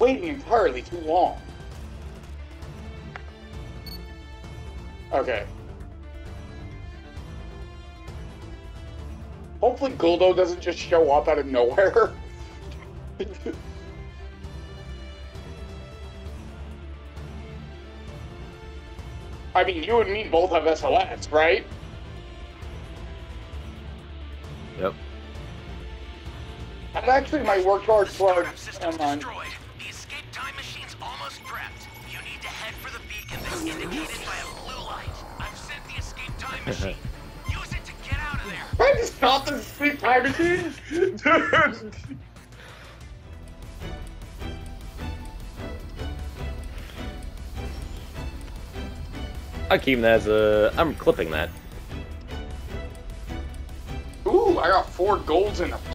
waiting entirely too long. Okay. Hopefully Guldo doesn't just show up out of nowhere. I mean, you and me both have SOS, right? Yep. That actually might work towards The escape time machine's almost prepped. You need to head for the beacon that's indicated by a blue light. I've sent the escape time machine. Use it to get out of there. Trying to stop the sleep time machine? Dude! I'm keeping that as a... I'm clipping that. Ooh, I got 4 golds in a